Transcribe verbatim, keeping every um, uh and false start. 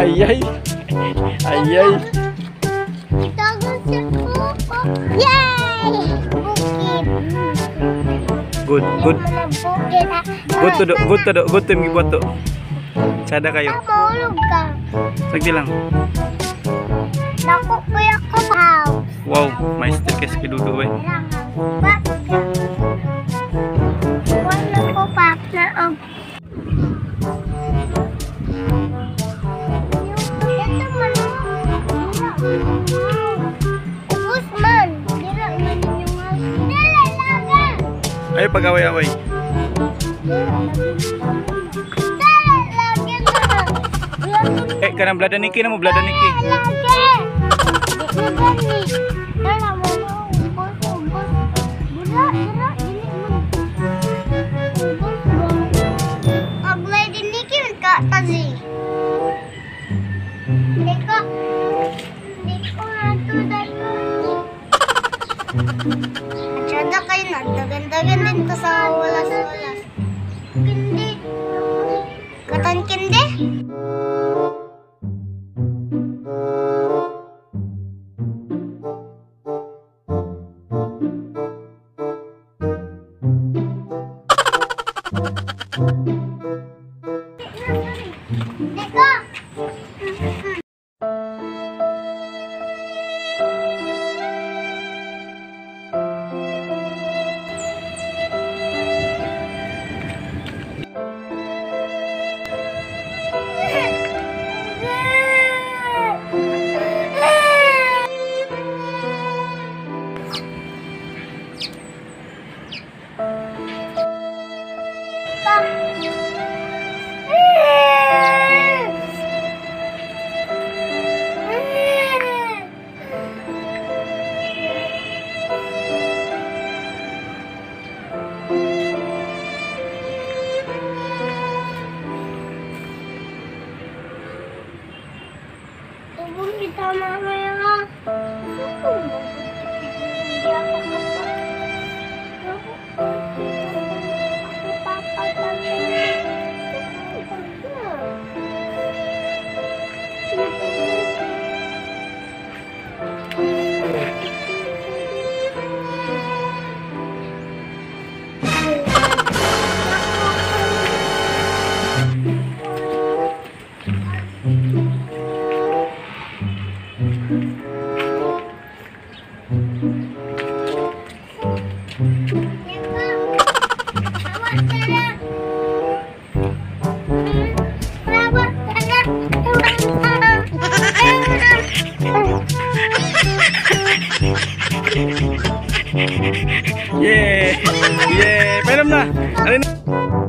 Ayay. Ayay. Tago sa kuko. Yay! Bukid. Good, good. Bukid. Good to do, good to do, good to gibuat to. Sada kayo. Mahulog ka. Sagdi lang. Naku, kuya ko house. Wow, may staircase kay Dudu eh. Wala ko pak na ang Usman, dila man yung house. Dila laga. Ayo pagaway-away. Dila lagi na. Eh, kanang blada niki na mo, blada niki. Lagi. Di gani. Dala mo mo. Bos bos. Dila dila dili mo. Bos bos. Aglay din niki ka tazi. Deko. Deko ato dako. Atsada kayo na. Dagan-dagan din to sa walas-walas. Kindi. Katan kindi? Deko. Tubong kita mamaya nga. Ako mo. Hindi ako kapag. Ako. Ako papatangin. Yeah, yeah, painom na. Alin na.